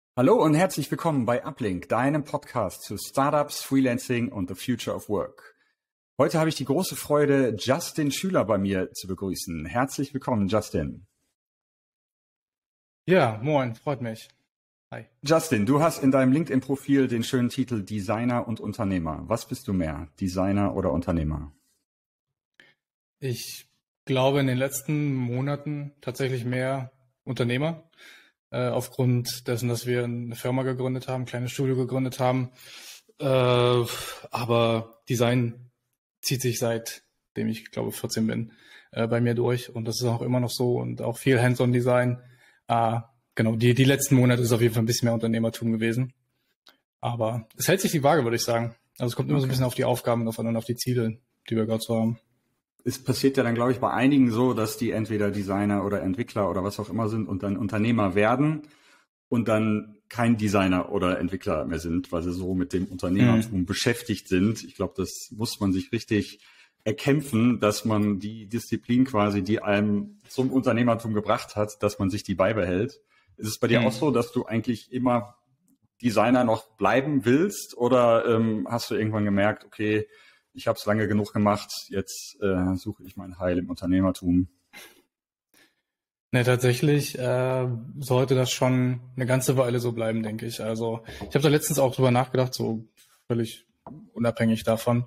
Hallo und herzlich willkommen bei Uplink, deinem Podcast zu Startups, Freelancing und the Future of Work. Heute habe ich die große Freude, Justin Schüler bei mir zu begrüßen. Herzlich willkommen, Justin. Ja, moin, freut mich. Hi. Justin, du hast in deinem LinkedIn-Profil den schönen Titel Designer und Unternehmer. Was bist du mehr, Designer oder Unternehmer? Ich glaube in den letzten Monaten tatsächlich mehr Unternehmer, aufgrund dessen, dass wir eine Firma gegründet haben, ein kleines Studio gegründet haben. Aber Design zieht sich seitdem ich glaube 14 bin, bei mir durch, und das ist auch immer noch so, und auch viel Hands-on-Design. Genau, die letzten Monate ist auf jeden Fall ein bisschen mehr Unternehmertum gewesen. Aber es hält sich die Waage, würde ich sagen. Also es kommt immer so ein bisschen auf die Aufgaben drauf an und auf die Ziele, die wir gerade so haben. Es passiert ja dann, glaube ich, bei einigen so, dass die entweder Designer oder Entwickler oder was auch immer sind und dann Unternehmer werden und dann kein Designer oder Entwickler mehr sind, weil sie so mit dem Unternehmertum beschäftigt sind. Ich glaube, das muss man sich richtig erkämpfen, dass man die Disziplin quasi, die einem zum Unternehmertum gebracht hat, dass man sich die beibehält. Ist es bei dir auch so, dass du eigentlich immer Designer noch bleiben willst, oder hast du irgendwann gemerkt, okay, ich habe es lange genug gemacht, jetzt suche ich mein Heil im Unternehmertum? Ne, tatsächlich sollte das schon eine ganze Weile so bleiben, denke ich. Also ich habe da letztens auch drüber nachgedacht, so völlig unabhängig davon,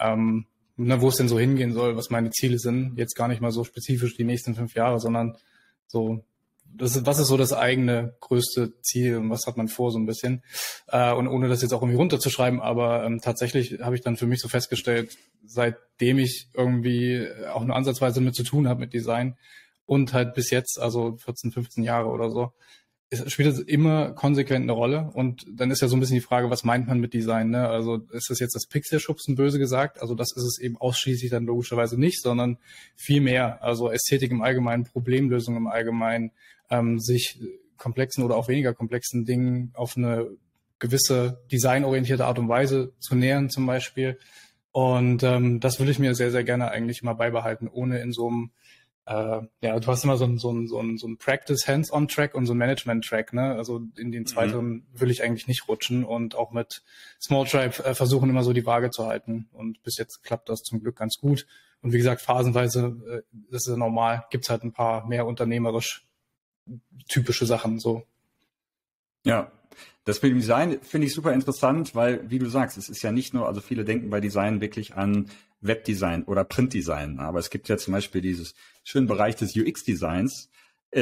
wo es denn so hingehen soll, was meine Ziele sind. Jetzt gar nicht mal so spezifisch die nächsten 5 Jahre, sondern so, was ist so das eigene größte Ziel und was hat man vor, so ein bisschen. Und ohne das jetzt auch irgendwie runterzuschreiben, aber tatsächlich habe ich dann für mich so festgestellt, seitdem ich irgendwie auch nur ansatzweise mit zu tun habe mit Design und halt bis jetzt, also 14, 15 Jahre oder so, spielt es immer konsequent eine Rolle. Und dann ist ja so ein bisschen die Frage, was meint man mit Design, ne? Also ist das jetzt das Pixelschubsen, böse gesagt? Also das ist es eben ausschließlich dann logischerweise nicht, sondern viel mehr. Also Ästhetik im Allgemeinen, Problemlösung im Allgemeinen, sich komplexen oder auch weniger komplexen Dingen auf eine gewisse designorientierte Art und Weise zu nähern zum Beispiel. Und das will ich mir sehr, sehr gerne eigentlich immer beibehalten, ohne in so einem ja, du hast immer so ein Practice-Hands-on-Track und so ein Management-Track, ne? Also in den zweiten will ich eigentlich nicht rutschen, und auch mit Small Tribe versuchen immer so die Waage zu halten. Und bis jetzt klappt das zum Glück ganz gut. Und wie gesagt, phasenweise, das ist ja normal, gibt's halt ein paar mehr unternehmerisch typische Sachen so. Ja, das mit dem Design finde ich super interessant, weil, wie du sagst, es ist ja nicht nur, also viele denken bei Design wirklich an Webdesign oder Printdesign, aber es gibt ja zum Beispiel dieses schönen Bereich des UX-Designs,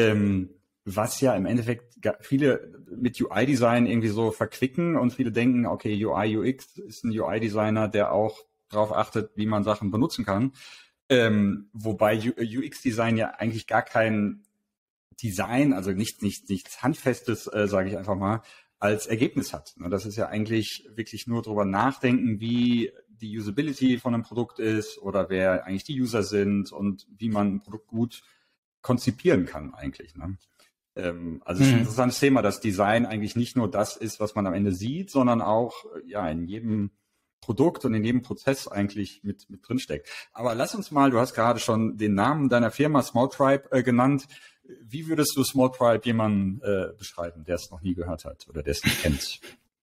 was ja im Endeffekt viele mit UI-Design irgendwie so verquicken, und viele denken, okay, UI, UX ist ein UI-Designer, der auch darauf achtet, wie man Sachen benutzen kann, wobei UX-Design ja eigentlich gar kein Design, also nichts Handfestes, sage ich einfach mal, als Ergebnis hat. Das ist ja eigentlich wirklich nur drüber nachdenken, wie die Usability von einem Produkt ist oder wer eigentlich die User sind und wie man ein Produkt gut konzipieren kann eigentlich. Ne? Also es ist ein interessantes Thema, dass Design eigentlich nicht nur das ist, was man am Ende sieht, sondern auch ja in jedem Produkt und in jedem Prozess eigentlich mit drin steckt. Aber lass uns mal, du hast gerade schon den Namen deiner Firma Small Tribe genannt. Wie würdest du Small Tribe jemanden beschreiben, der es noch nie gehört hat oder der es nicht kennt?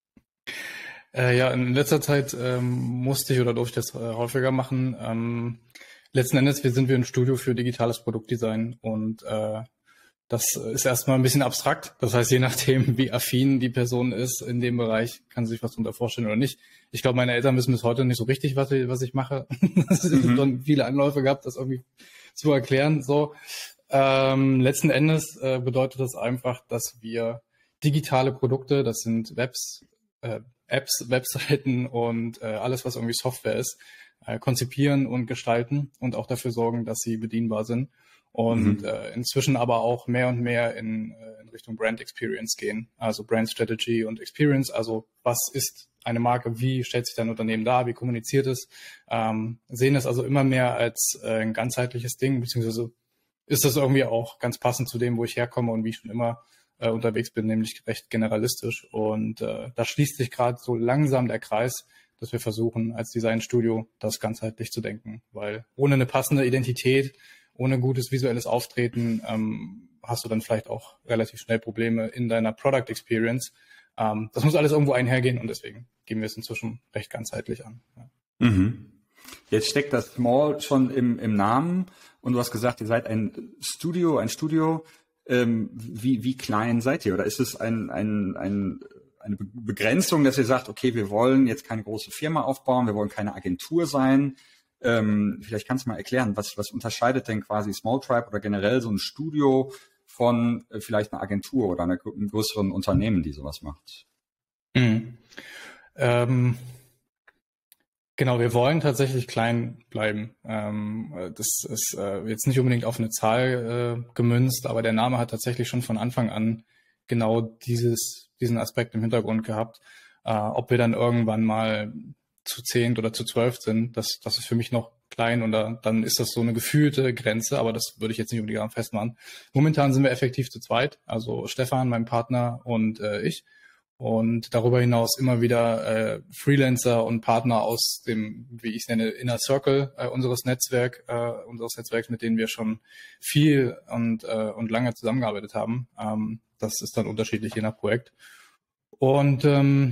Ja, in letzter Zeit musste ich oder durfte ich das häufiger machen. Letzten Endes sind wir ein Studio für digitales Produktdesign, und das ist erstmal ein bisschen abstrakt. Das heißt, je nachdem, wie affin die Person ist in dem Bereich, kann sie sich was darunter vorstellen oder nicht. Ich glaube, meine Eltern wissen bis heute nicht so richtig, was ich mache. Es sind schon viele Anläufe gehabt, das irgendwie zu erklären. So, letzten Endes bedeutet das einfach, dass wir digitale Produkte, das sind Apps, Webseiten und alles, was irgendwie Software ist, konzipieren und gestalten und auch dafür sorgen, dass sie bedienbar sind. Und inzwischen aber auch mehr und mehr in Richtung Brand Experience gehen, also Brand Strategy und Experience. Also was ist eine Marke, wie stellt sich dein Unternehmen dar, wie kommuniziert es, sehen es also immer mehr als ein ganzheitliches Ding, beziehungsweise ist das irgendwie auch ganz passend zu dem, wo ich herkomme und wie ich schon immer unterwegs bin, nämlich recht generalistisch. Und da schließt sich gerade so langsam der Kreis, dass wir versuchen, als Designstudio das ganzheitlich zu denken, weil ohne eine passende Identität, ohne gutes visuelles Auftreten hast du dann vielleicht auch relativ schnell Probleme in deiner Product Experience. Das muss alles irgendwo einhergehen und deswegen gehen wir es inzwischen recht ganzheitlich an. Ja. Mhm. Jetzt steckt das Small schon im Namen und du hast gesagt, ihr seid ein Studio. Wie klein seid ihr? Oder ist es eine Begrenzung, dass ihr sagt, okay, wir wollen jetzt keine große Firma aufbauen, wir wollen keine Agentur sein? Vielleicht kannst du mal erklären, was unterscheidet denn quasi Small Tribe oder generell so ein Studio von vielleicht einer Agentur oder einem größeren Unternehmen, die sowas macht? Mhm. Genau, wir wollen tatsächlich klein bleiben. Das ist jetzt nicht unbedingt auf eine Zahl gemünzt, aber der Name hat tatsächlich schon von Anfang an genau diesen Aspekt im Hintergrund gehabt. Ob wir dann irgendwann mal zu 10 oder zu 12 sind, das ist für mich noch klein und dann ist das so eine gefühlte Grenze, aber das würde ich jetzt nicht unbedingt daran festmachen. Momentan sind wir effektiv zu zweit, also Stefan, mein Partner und ich. Und darüber hinaus immer wieder Freelancer und Partner aus dem, wie ich es nenne, Inner Circle unseres Netzwerks, mit denen wir schon viel und lange zusammengearbeitet haben. Das ist dann unterschiedlich je nach Projekt. Und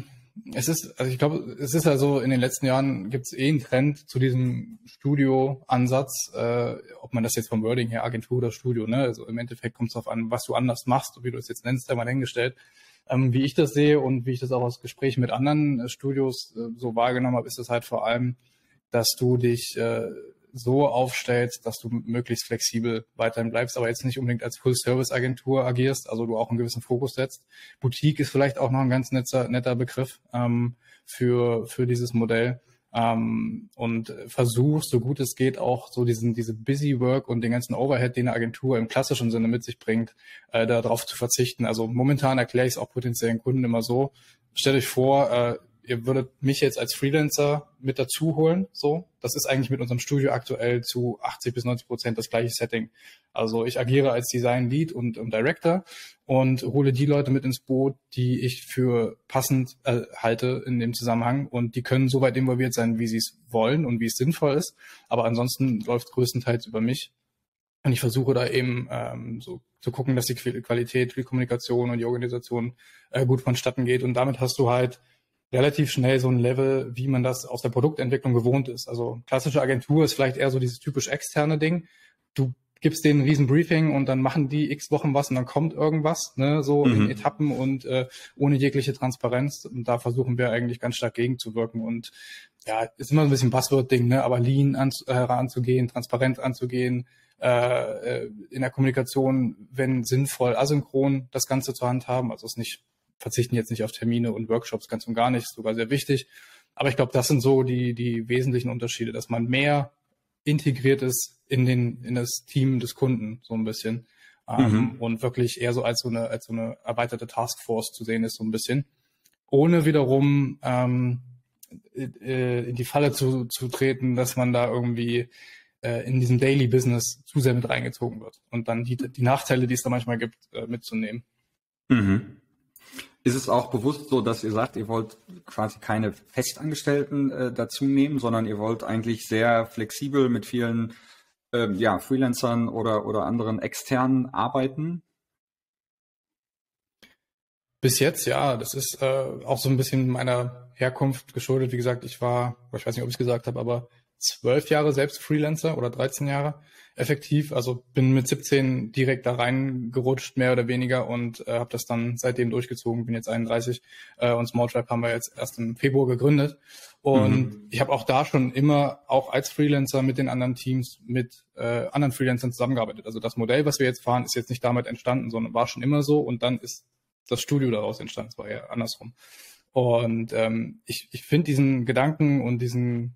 ich glaube, es ist also in den letzten Jahren gibt es einen Trend zu diesem Studio-Ansatz, ob man das jetzt vom Wording her Agentur oder Studio, ne? Also im Endeffekt kommt es darauf an, was du anders machst, wie du es jetzt nennst, einmal hingestellt. Wie ich das sehe und wie ich das auch aus Gesprächen mit anderen Studios so wahrgenommen habe, ist es halt vor allem, dass du dich so aufstellst, dass du möglichst flexibel weiterhin bleibst, aber jetzt nicht unbedingt als Full-Service-Agentur agierst, also du auch einen gewissen Fokus setzt. Boutique ist vielleicht auch noch ein ganz netter Begriff für dieses Modell. Und versuchst, so gut es geht, auch so diese Busy Work und den ganzen Overhead, den eine Agentur im klassischen Sinne mit sich bringt, darauf zu verzichten. Also momentan erkläre ich es auch potenziellen Kunden immer so. Stellt euch vor, ihr würdet mich jetzt als Freelancer mit dazu holen, so. Das ist eigentlich mit unserem Studio aktuell zu 80-90% das gleiche Setting. Also ich agiere als Design Lead und Director und hole die Leute mit ins Boot, die ich für passend halte in dem Zusammenhang und die können so weit involviert sein, wie sie es wollen und wie es sinnvoll ist. Aber ansonsten läuft größtenteils über mich. Und ich versuche da eben so zu gucken, dass die Qualität, die Kommunikation und die Organisation gut vonstatten geht. Und damit hast du halt relativ schnell so ein Level, wie man das aus der Produktentwicklung gewohnt ist. Also klassische Agentur ist vielleicht eher so dieses typisch externe Ding. Du gibst denen ein riesen Briefing und dann machen die x Wochen was und dann kommt irgendwas, ne, so in Etappen und ohne jegliche Transparenz. Und da versuchen wir eigentlich ganz stark gegenzuwirken. Und ja, ist immer so ein bisschen Buzzword-Ding, ne, aber Lean anzugehen, transparent anzugehen, in der Kommunikation, wenn sinnvoll, asynchron das Ganze zur Hand haben. Also es nicht verzichten jetzt nicht auf Termine und Workshops, ganz und gar nicht, ist sogar sehr wichtig. Aber ich glaube, das sind so die wesentlichen Unterschiede, dass man mehr integriert ist in das Team des Kunden, so ein bisschen. Und wirklich eher so als so eine erweiterte Taskforce zu sehen ist, so ein bisschen. Ohne wiederum in die Falle zu treten, dass man da irgendwie in diesem Daily Business zu sehr mit reingezogen wird und dann die Nachteile, die es da manchmal gibt, mitzunehmen. Mhm. Ist es auch bewusst so, dass ihr sagt, ihr wollt quasi keine Festangestellten dazu nehmen, sondern ihr wollt eigentlich sehr flexibel mit vielen Freelancern oder anderen externen arbeiten? Bis jetzt, ja. Das ist auch so ein bisschen meiner Herkunft geschuldet. Wie gesagt, ich weiß nicht, ob ich es gesagt habe, aber 12 Jahre selbst Freelancer oder 13 Jahre effektiv. Also bin mit 17 direkt da reingerutscht, mehr oder weniger, und habe das dann seitdem durchgezogen. Bin jetzt 31 und Small Tribe haben wir jetzt erst im Februar gegründet. Und ich habe auch da schon immer, auch als Freelancer mit den anderen Teams, mit anderen Freelancern zusammengearbeitet. Also das Modell, was wir jetzt fahren, ist jetzt nicht damit entstanden, sondern war schon immer so. Und dann ist das Studio daraus entstanden. Es war eher andersrum. Und ich finde diesen Gedanken und diese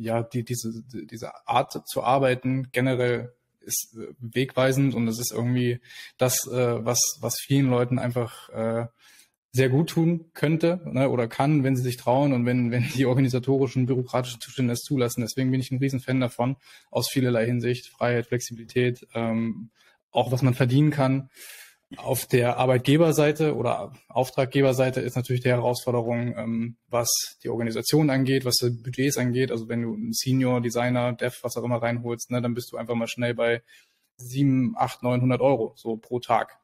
Art zu arbeiten generell ist wegweisend, und es ist irgendwie das, was vielen Leuten einfach sehr gut tun könnte, ne, oder kann, wenn sie sich trauen und wenn die organisatorischen, bürokratischen Zustände es zulassen. Deswegen bin ich ein Riesenfan davon, aus vielerlei Hinsicht, Freiheit, Flexibilität, auch was man verdienen kann. Auf der Arbeitgeberseite oder Auftraggeberseite ist natürlich die Herausforderung, was die Organisation angeht, was die Budgets angeht. Also wenn du einen Senior, Designer, Dev, was auch immer reinholst, ne, dann bist du einfach mal schnell bei 7, 8, 900 Euro so pro Tag.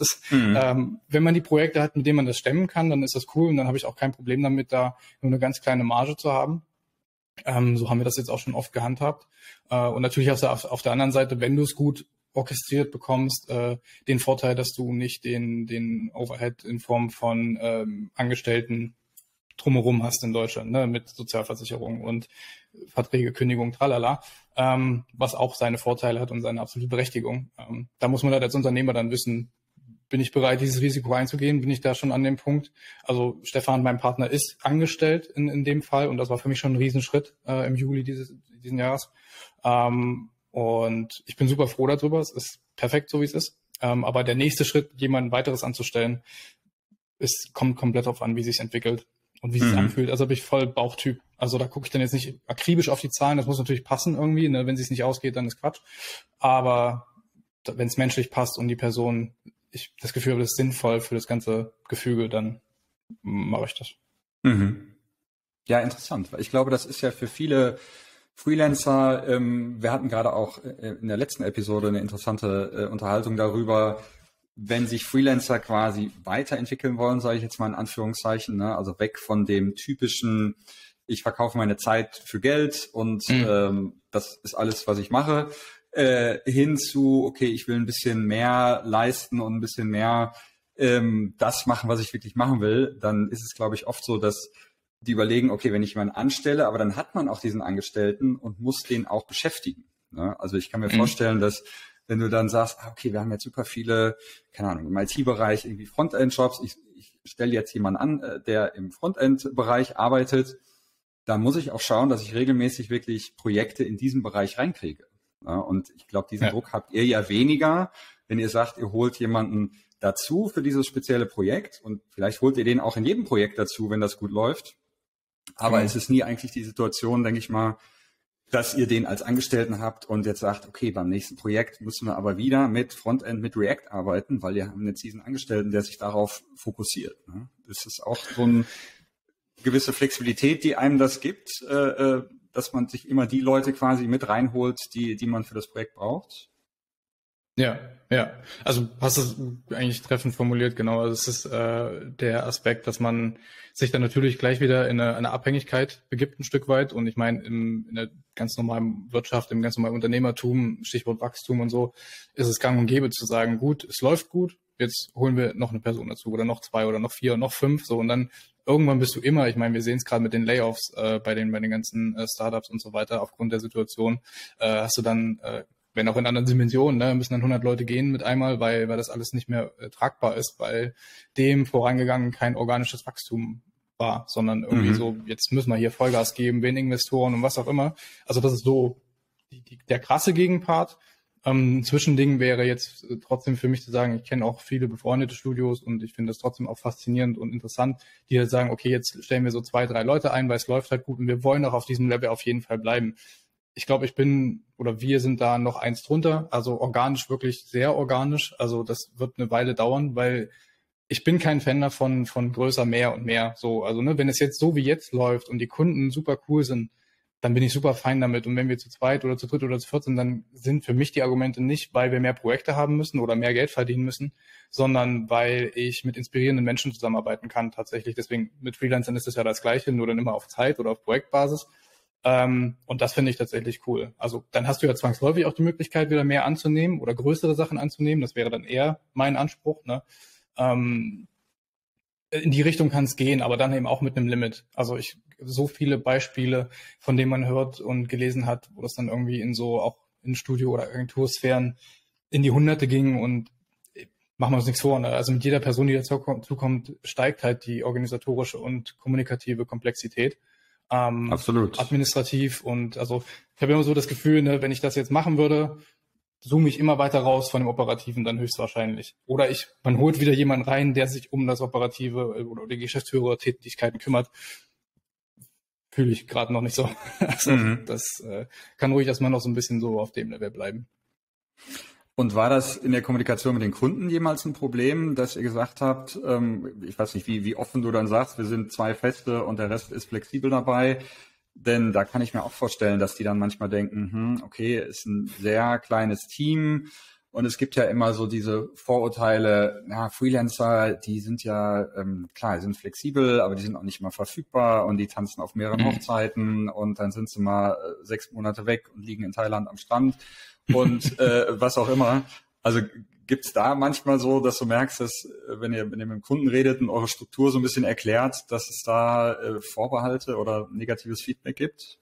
Wenn man die Projekte hat, mit denen man das stemmen kann, dann ist das cool und dann habe ich auch kein Problem damit, da nur eine ganz kleine Marge zu haben. So haben wir das jetzt auch schon oft gehandhabt. Und natürlich hast du auf der anderen Seite, wenn du es gut orchestriert bekommst, den Vorteil, dass du nicht den Overhead in Form von Angestellten drumherum hast in Deutschland, ne, mit Sozialversicherung und Verträge, Kündigung, tralala, was auch seine Vorteile hat und seine absolute Berechtigung. Da muss man halt als Unternehmer dann wissen, bin ich bereit, dieses Risiko einzugehen? Bin ich da schon an dem Punkt? Also Stefan, mein Partner, ist angestellt in dem Fall und das war für mich schon ein Riesenschritt im Juli diesen Jahres. Und ich bin super froh darüber. Es ist perfekt, so wie es ist. Aber der nächste Schritt, jemand weiteres anzustellen, kommt komplett darauf an, wie sich entwickelt und wie es sich anfühlt. Also bin ich voll Bauchtyp. Also da gucke ich dann jetzt nicht akribisch auf die Zahlen. Das muss natürlich passen irgendwie. Ne? Wenn es nicht ausgeht, dann ist Quatsch. Aber wenn es menschlich passt und die Person, ich das Gefühl habe, das ist sinnvoll für das ganze Gefüge, dann mache ich das. Ja, interessant. Ich glaube, das ist ja für viele Freelancer, wir hatten gerade auch in der letzten Episode eine interessante Unterhaltung darüber, wenn sich Freelancer quasi weiterentwickeln wollen, sage ich jetzt mal in Anführungszeichen, ne? Also weg von dem typischen, ich verkaufe meine Zeit für Geld und das ist alles, was ich mache, hin zu, okay, ich will ein bisschen mehr leisten und ein bisschen mehr das machen, was ich wirklich machen will, dann ist es, glaube ich, oft so, dass die überlegen, okay, wenn ich jemanden anstelle, aber dann hat man auch diesen Angestellten und muss den auch beschäftigen. Ne? Also ich kann mir vorstellen, dass wenn du dann sagst, okay, wir haben jetzt super viele, keine Ahnung, im IT-Bereich irgendwie Frontend-Jobs, ich stelle jetzt jemanden an, der im Frontend-Bereich arbeitet, da muss ich auch schauen, dass ich regelmäßig wirklich Projekte in diesem Bereich reinkriege. Ja, und ich glaube, diesen Druck habt ihr ja weniger, wenn ihr sagt, ihr holt jemanden dazu für dieses spezielle Projekt und vielleicht holt ihr den auch in jedem Projekt dazu, wenn das gut läuft. Aber es ist nie eigentlich die Situation, denke ich mal, dass ihr den als Angestellten habt und jetzt sagt, okay, beim nächsten Projekt müssen wir aber wieder mit Frontend, mit React arbeiten, weil wir haben jetzt diesen Angestellten, der sich darauf fokussiert. Ne? Das ist auch so eine gewisse Flexibilität, die einem das gibt, dass man sich immer die Leute quasi mit reinholt, die man für das Projekt braucht. Ja. Also hast es eigentlich treffend formuliert, genau. Also es ist der Aspekt, dass man sich dann natürlich gleich wieder in eine Abhängigkeit begibt ein Stück weit. Und ich meine, in der ganz normalen Wirtschaft, im ganz normalen Unternehmertum, Stichwort Wachstum und so, ist es gang und gäbe zu sagen, gut, es läuft gut, jetzt holen wir noch eine Person dazu oder noch 2 oder noch 4 oder noch 5, so, und dann irgendwann bist du immer, ich meine, wir sehen es gerade mit den Layoffs bei den ganzen Startups und so weiter, aufgrund der Situation, hast du dann wenn auch in anderen Dimensionen, ne, müssen dann 100 Leute gehen mit einmal, weil das alles nicht mehr tragbar ist, weil dem vorangegangen kein organisches Wachstum war, sondern irgendwie so, jetzt müssen wir hier Vollgas geben, wen Investoren und was auch immer. Also das ist so der krasse Gegenpart. Zwischending wäre jetzt trotzdem für mich zu sagen, ich kenne auch viele befreundete Studios und ich finde das trotzdem auch faszinierend und interessant, die halt sagen, okay, jetzt stellen wir so 2, 3 Leute ein, weil es läuft halt gut und wir wollen auch auf diesem Level auf jeden Fall bleiben. Ich glaube, wir sind da noch eins drunter, also organisch, wirklich sehr organisch. Also das wird eine Weile dauern, weil ich bin kein Fan davon, von größer, mehr und mehr. So, also ne, wenn es jetzt so wie jetzt läuft und die Kunden super cool sind, dann bin ich super fein damit. Und wenn wir zu zweit oder zu dritt oder zu viert sind, dann sind für mich die Argumente nicht, weil wir mehr Projekte haben müssen oder mehr Geld verdienen müssen, sondern weil ich mit inspirierenden Menschen zusammenarbeiten kann tatsächlich. Deswegen mit Freelancern ist es ja das Gleiche, nur dann immer auf Zeit oder auf Projektbasis. Und das finde ich tatsächlich cool. Also dann hast du ja zwangsläufig auch die Möglichkeit, wieder mehr anzunehmen oder größere Sachen anzunehmen. Das wäre dann eher mein Anspruch. Ne? In die Richtung kann es gehen, aber dann eben auch mit einem Limit. Also so viele Beispiele, von denen man hört und gelesen hat, wo das dann irgendwie in so auch in Studio- oder Agentursphären in die Hunderte ging und machen wir uns nichts vor. Ne? Also mit jeder Person, die dazukommt, steigt halt die organisatorische und kommunikative Komplexität. Absolut. Administrativ und also ich habe immer so das Gefühl, ne, wenn ich das jetzt machen würde, zoome ich immer weiter raus von dem Operativen dann höchstwahrscheinlich. Oder man holt wieder jemanden rein, der sich um das Operative oder die Geschäftsführertätigkeiten kümmert. Fühle ich gerade noch nicht so. Also das kann ruhig erstmal noch so ein bisschen so auf dem Level bleiben. Und war das in der Kommunikation mit den Kunden jemals ein Problem, dass ihr gesagt habt, ich weiß nicht, wie offen du dann sagst, wir sind 2 Feste und der Rest ist flexibel dabei. Denn da kann ich mir auch vorstellen, dass die dann manchmal denken, okay, ist ein sehr kleines Team und es gibt ja immer so diese Vorurteile, Freelancer, die sind ja, klar, die sind flexibel, aber die sind auch nicht immer verfügbar und die tanzen auf mehreren Hochzeiten und dann sind sie mal 6 Monate weg und liegen in Thailand am Strand und was auch immer. Also gibt's da manchmal so, dass du merkst, dass wenn ihr mit dem Kunden redet und eure Struktur so ein bisschen erklärt, dass es da Vorbehalte oder negatives Feedback gibt?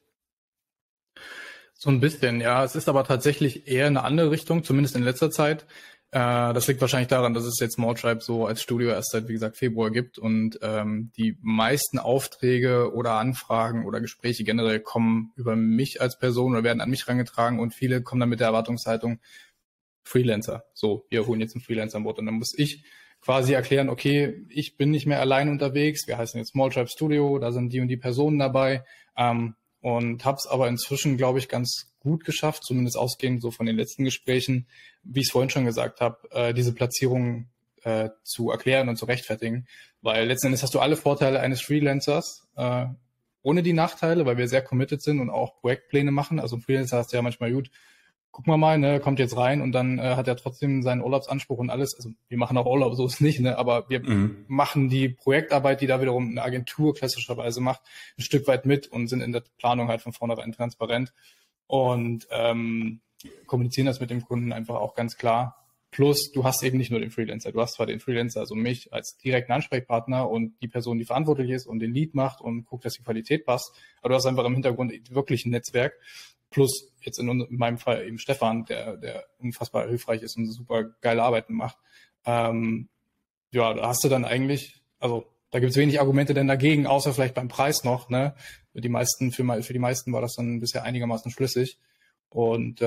So ein bisschen, ja. Es ist aber tatsächlich eher eine andere Richtung, zumindest in letzter Zeit. Das liegt wahrscheinlich daran, dass es jetzt Smalltribe so als Studio erst seit, wie gesagt, Februar gibt und die meisten Aufträge oder Anfragen oder Gespräche generell kommen über mich als Person oder werden an mich herangetragen und viele kommen dann mit der Erwartungshaltung, Freelancer. So, wir holen jetzt einen Freelancer an Bord. Und dann muss ich quasi erklären, okay, ich bin nicht mehr allein unterwegs. Wir heißen jetzt Smalltribe Studio, da sind die und die Personen dabei. Und habe es aber inzwischen, glaube ich, ganz gut geschafft, zumindest ausgehend so von den letzten Gesprächen, wie ich es vorhin schon gesagt habe, diese Platzierung zu erklären und zu rechtfertigen. Weil letzten Endes hast du alle Vorteile eines Freelancers, ohne die Nachteile, weil wir sehr committed sind und auch Projektpläne machen. Also ein Freelancer hast du ja manchmal gut, gucken wir mal, ne, kommt jetzt rein und dann hat er trotzdem seinen Urlaubsanspruch und alles. Also wir machen auch Urlaub, so ist es nicht, ne, aber wir machen die Projektarbeit, die da wiederum eine Agentur klassischerweise macht, ein Stück weit mit und sind in der Planung halt von vornherein transparent und kommunizieren das mit dem Kunden einfach auch ganz klar. Plus, du hast eben nicht nur den Freelancer, du hast zwar den Freelancer, also mich als direkten Ansprechpartner und die Person, die verantwortlich ist und den Lead macht und guckt, dass die Qualität passt, aber du hast einfach im Hintergrund wirklich ein Netzwerk. Plus jetzt in meinem Fall eben Stefan, der unfassbar hilfreich ist und super geile Arbeiten macht. Ja, da hast du dann eigentlich, also da gibt es wenig Argumente denn dagegen, außer vielleicht beim Preis noch. Ne? Für die meisten war das dann bisher einigermaßen schlüssig. Und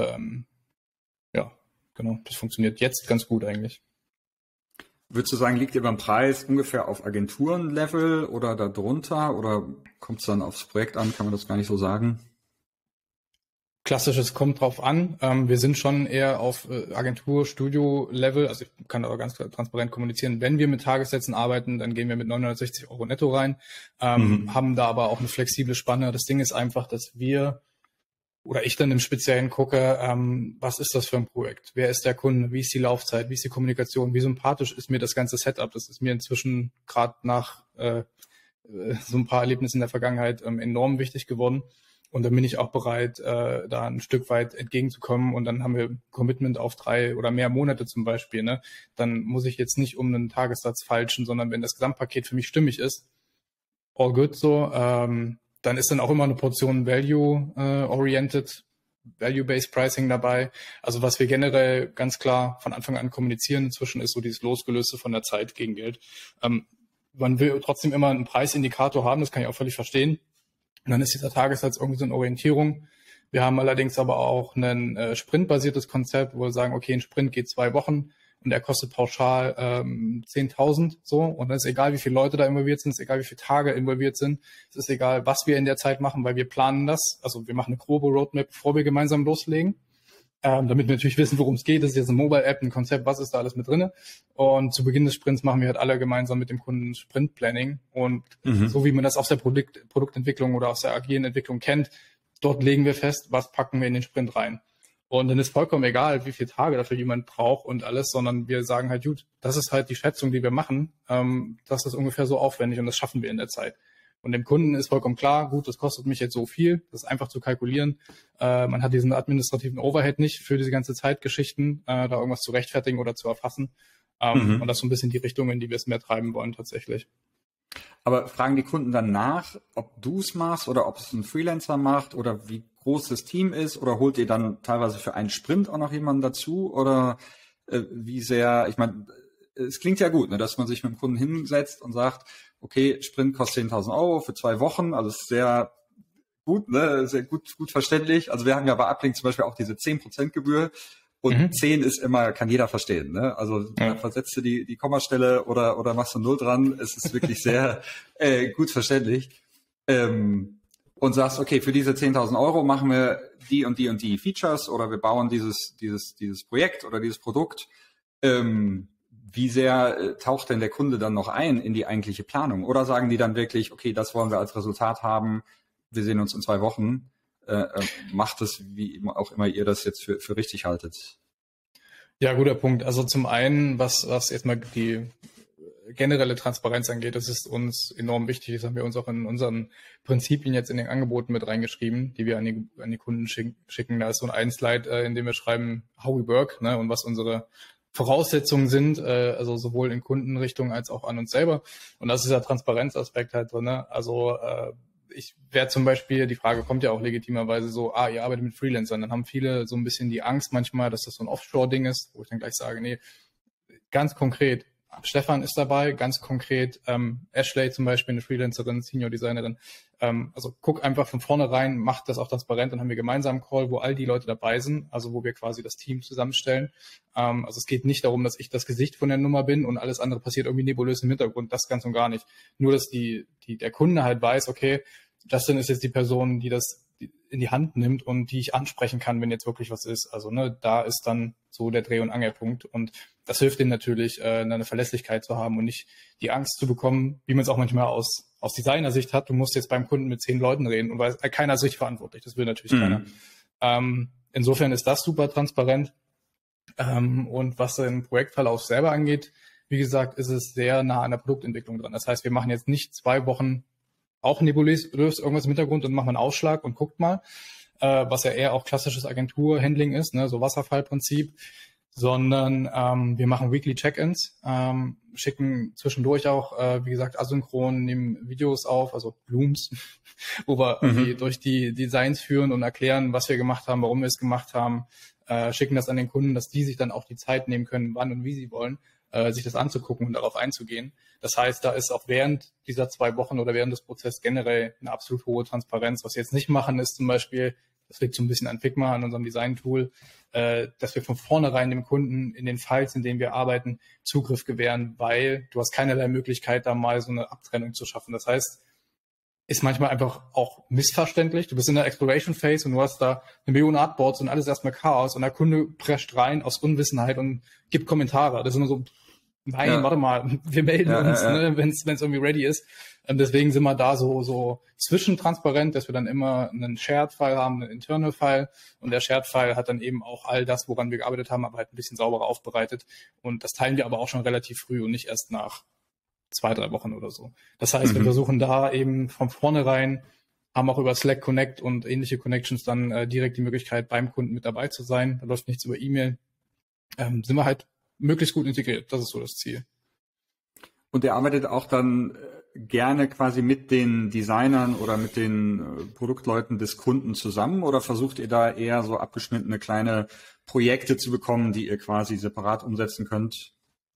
ja, genau, das funktioniert jetzt ganz gut eigentlich. Würdest du sagen, liegt ihr beim Preis ungefähr auf Agenturenlevel oder darunter oder kommt es dann aufs Projekt an? Kann man das gar nicht so sagen? Klassisches kommt drauf an. Wir sind schon eher auf Agentur-Studio-Level. Also ich kann aber ganz transparent kommunizieren. Wenn wir mit Tagessätzen arbeiten, dann gehen wir mit 960 € netto rein, haben da aber auch eine flexible Spanne. Das Ding ist einfach, dass wir oder ich dann im Speziellen gucke, was ist das für ein Projekt? Wer ist der Kunde? Wie ist die Laufzeit? Wie ist die Kommunikation? Wie sympathisch ist mir das ganze Setup? Das ist mir inzwischen gerade nach so ein paar Erlebnissen in der Vergangenheit enorm wichtig geworden. Und dann bin ich auch bereit, da ein Stück weit entgegenzukommen. Und dann haben wir ein Commitment auf 3 oder mehr Monate zum Beispiel. Ne? Dann muss ich jetzt nicht um einen Tagessatz feilschen, sondern wenn das Gesamtpaket für mich stimmig ist, all good so, dann ist dann auch immer eine Portion Value-oriented, Value-based Pricing dabei. Also was wir generell ganz klar von Anfang an kommunizieren inzwischen ist so dieses Losgelöste von der Zeit gegen Geld. Man will trotzdem immer einen Preisindikator haben, das kann ich auch völlig verstehen. Und dann ist dieser Tagessatz irgendwie so eine Orientierung. Wir haben allerdings aber auch ein sprintbasiertes Konzept, wo wir sagen, okay, ein Sprint geht 2 Wochen und der kostet pauschal 10.000 so. Und dann ist egal, wie viele Leute da involviert sind, es ist egal, wie viele Tage involviert sind. Es ist egal, was wir in der Zeit machen, weil wir planen das. Also wir machen eine grobe Roadmap, bevor wir gemeinsam loslegen. Damit wir natürlich wissen, worum es geht. Das ist jetzt eine Mobile-App, ein Konzept, was ist da alles mit drinne. Und zu Beginn des Sprints machen wir halt alle gemeinsam mit dem Kunden Sprint-Planning. Und so wie man das aus der Produktentwicklung oder aus der agilen Entwicklung kennt, dort legen wir fest, was packen wir in den Sprint rein. Und dann ist vollkommen egal, wie viele Tage dafür jemand braucht und alles, sondern wir sagen halt, gut, das ist halt die Schätzung, die wir machen. Das ist ungefähr so aufwendig und das schaffen wir in der Zeit. Und dem Kunden ist vollkommen klar, gut, das kostet mich jetzt so viel, das ist einfach zu kalkulieren. Man hat diesen administrativen Overhead nicht für diese ganze Zeitgeschichten, da irgendwas zu rechtfertigen oder zu erfassen. Und das ist so ein bisschen die Richtung, in die wir es mehr treiben wollen tatsächlich. Aber fragen die Kunden dann nach, ob du es machst oder ob es ein Freelancer macht oder wie groß das Team ist oder holt ihr dann teilweise für einen Sprint auch noch jemanden dazu oder wie sehr, ich meine, es klingt ja gut, ne, dass man sich mit dem Kunden hinsetzt und sagt, okay, Sprint kostet 10.000 € für 2 Wochen, also ist sehr gut, ne, sehr gut verständlich. Also wir haben ja bei Uplink zum Beispiel auch diese 10% Gebühr und 10 ist immer, kann jeder verstehen, ne? Also versetzt du die Kommastelle oder machst du 0 dran, es ist wirklich sehr gut verständlich. Und sagst, okay, für diese 10.000 € machen wir die und die und die Features oder wir bauen dieses Projekt oder dieses Produkt. Wie sehr taucht denn der Kunde dann noch ein in die eigentliche Planung? Oder sagen die dann wirklich, okay, das wollen wir als Resultat haben, wir sehen uns in 2 Wochen, macht es, wie auch immer ihr das jetzt für richtig haltet. Ja, guter Punkt. Also zum einen, was jetzt mal die generelle Transparenz angeht, das ist uns enorm wichtig. Das haben wir uns auch in unseren Prinzipien jetzt in den Angeboten mit reingeschrieben, die wir an die Kunden schicken. Da ist so ein Slide, in dem wir schreiben, how we work, ne, und was unsere Voraussetzungen sind, also sowohl in Kundenrichtung als auch an uns selber. Und das ist der Transparenzaspekt halt drin. Ne? Also ich werde zum Beispiel, die Frage kommt ja auch legitimerweise so, ihr arbeitet mit Freelancern. Dann haben viele so ein bisschen die Angst manchmal, dass das so ein Offshore-Ding ist, wo ich dann gleich sage, nee, ganz konkret, Stefan ist dabei, ganz konkret Ashley zum Beispiel, eine Freelancerin, Senior Designerin. Also guck einfach von vornherein, macht das auch transparent, dann haben wir gemeinsam einen Call, wo all die Leute dabei sind, also wo wir quasi das Team zusammenstellen. Also es geht nicht darum, dass ich das Gesicht von der Nummer bin und alles andere passiert irgendwie nebulös im Hintergrund, das ganz und gar nicht. Nur, dass der Kunde halt weiß, okay, Justin ist jetzt die Person, die das in die Hand nimmt und die ich ansprechen kann, wenn jetzt wirklich was ist. Also da ist dann so der Dreh- und Angelpunkt und das hilft denen natürlich, eine Verlässlichkeit zu haben und nicht die Angst zu bekommen, wie man es auch manchmal aus Designersicht hat. Du musst jetzt beim Kunden mit 10 Leuten reden und keiner ist richtig verantwortlich. Das will natürlich keiner. Insofern ist das super transparent. Und was den Projektverlauf selber angeht, wie gesagt, ist es sehr nah an der Produktentwicklung dran. Das heißt, wir machen jetzt nicht 2 Wochen auch nebulös irgendwas im Hintergrund und machen einen Ausschlag und guckt mal, was ja eher auch klassisches Agenturhandling ist, ne, so Wasserfallprinzip, sondern wir machen Weekly Check-ins, schicken zwischendurch auch, wie gesagt, asynchron, nehmen Videos auf, also Blooms, wo wir irgendwie durch die Designs führen und erklären, was wir gemacht haben, warum wir es gemacht haben, schicken das an den Kunden, dass die sich dann auch die Zeit nehmen können, wann und wie sie wollen, sich das anzugucken und darauf einzugehen. Das heißt, da ist auch während dieser 2 Wochen oder während des Prozesses generell eine absolut hohe Transparenz. Was wir jetzt nicht machen, ist zum Beispiel, das liegt so ein bisschen an Figma, an unserem Design-Tool, dass wir von vornherein dem Kunden in den Files, in denen wir arbeiten, Zugriff gewähren, weil du hast keinerlei Möglichkeit, da mal so eine Abtrennung zu schaffen. Das heißt, ist manchmal einfach auch missverständlich. Du bist in der Exploration Phase und du hast da 1 Million Artboards und alles erstmal Chaos und der Kunde prescht rein aus Unwissenheit und gibt Kommentare. Das ist immer so, nein, warte mal, wir melden uns, ne, wenn es irgendwie ready ist. Deswegen sind wir da so zwischentransparent, dass wir dann immer einen Shared-File haben, einen Internal-File und der Shared-File hat dann eben auch all das, woran wir gearbeitet haben, aber halt ein bisschen sauberer aufbereitet und das teilen wir aber auch schon relativ früh und nicht erst nach 2, 3 Wochen oder so. Das heißt, wir versuchen da eben von vornherein, haben auch über Slack Connect und ähnliche Connections dann direkt die Möglichkeit, beim Kunden mit dabei zu sein. Da läuft nichts über E-Mail. Sind wir halt möglichst gut integriert. Das ist so das Ziel. Und ihr arbeitet auch dann gerne quasi mit den Designern oder mit den Produktleuten des Kunden zusammen oder versucht ihr da eher so abgeschnittene kleine Projekte zu bekommen, die ihr quasi separat umsetzen könnt?